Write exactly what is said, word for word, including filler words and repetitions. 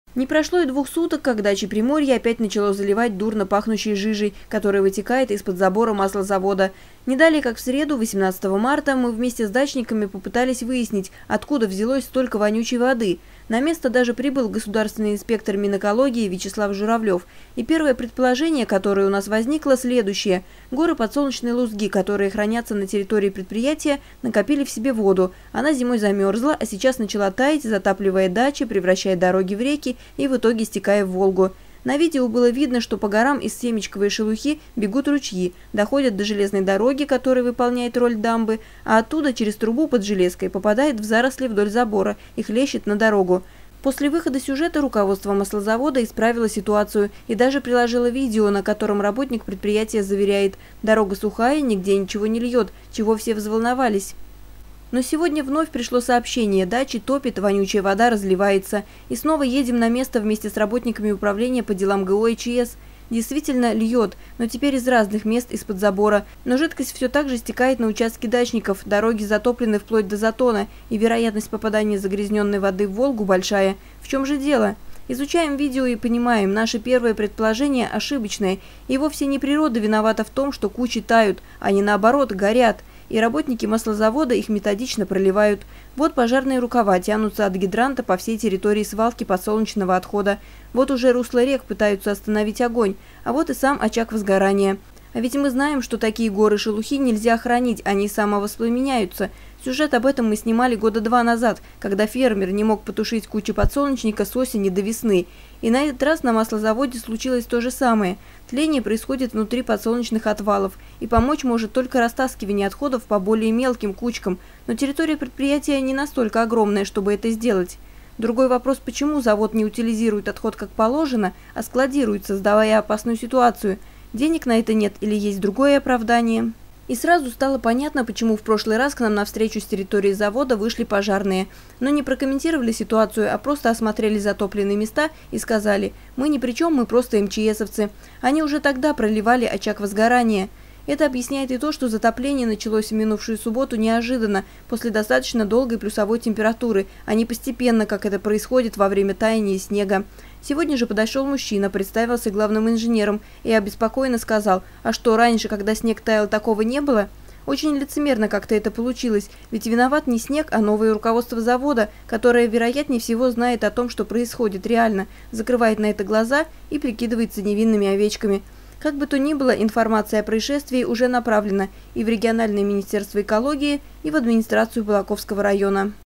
Не прошло и двух суток, как дачи Приморья опять начало заливать дурно пахнущей жижей, которая вытекает из-под забора маслозавода. Не далее, как в среду, восемнадцатого марта, мы вместе с дачниками попытались выяснить, откуда взялось столько вонючей воды. На место даже прибыл государственный инспектор Минэкологии Вячеслав Журавлев. И первое предположение, которое у нас возникло, следующее. Горы подсолнечной лузги, которые хранятся на территории предприятия, накопили в себе воду. Она зимой замерзла, а сейчас начала таять, затапливая дачи, превращая дороги в реки и в итоге стекая в Волгу. На видео было видно, что по горам из семечковой шелухи бегут ручьи, доходят до железной дороги, которая выполняет роль дамбы, а оттуда через трубу под железкой попадает в заросли вдоль забора и хлещет на дорогу. После выхода сюжета руководство маслозавода исправило ситуацию и даже приложило видео, на котором работник предприятия заверяет: «Дорога сухая, нигде ничего не льет», чего все взволновались. Но сегодня вновь пришло сообщение: дачи топит, вонючая вода разливается. И снова едем на место вместе с работниками управления по делам ГО и ЧС. Действительно льет, но теперь из разных мест из-под забора. Но жидкость все так же стекает на участки дачников, дороги затоплены вплоть до затона, и вероятность попадания загрязненной воды в Волгу большая. В чем же дело? Изучаем видео и понимаем, наше первое предположение ошибочное, и вовсе не природа виновата в том, что кучи тают, а не наоборот горят. И работники маслозавода их методично проливают. Вот пожарные рукава тянутся от гидранта по всей территории свалки подсолнечного отхода. Вот уже русла рек пытаются остановить огонь, а вот и сам очаг возгорания. А ведь мы знаем, что такие горы шелухи нельзя хранить, они самовоспламеняются. Сюжет об этом мы снимали года два назад, когда фермер не мог потушить кучу подсолнечника с осени до весны. И на этот раз на маслозаводе случилось то же самое. Тление происходит внутри подсолнечных отвалов, и помочь может только растаскивание отходов по более мелким кучкам, но территория предприятия не настолько огромная, чтобы это сделать. Другой вопрос, почему завод не утилизирует отход как положено, а складирует, создавая опасную ситуацию. Денег на это нет или есть другое оправдание? И сразу стало понятно, почему в прошлый раз к нам на встречу с территории завода вышли пожарные. Но не прокомментировали ситуацию, а просто осмотрели затопленные места и сказали: «Мы ни при чем, мы просто МЧСовцы». Они уже тогда проливали очаг возгорания. Это объясняет и то, что затопление началось в минувшую субботу неожиданно, после достаточно долгой плюсовой температуры, а не постепенно, как это происходит во время таяния снега. Сегодня же подошел мужчина, представился главным инженером и обеспокоенно сказал: «А что, раньше, когда снег таял, такого не было?» Очень лицемерно как-то это получилось, ведь виноват не снег, а новое руководство завода, которое, вероятнее всего, знает о том, что происходит реально, закрывает на это глаза и прикидывается невинными овечками. Как бы то ни было, информация о происшествии уже направлена и в региональное министерство экологии, и в администрацию Балаковского района.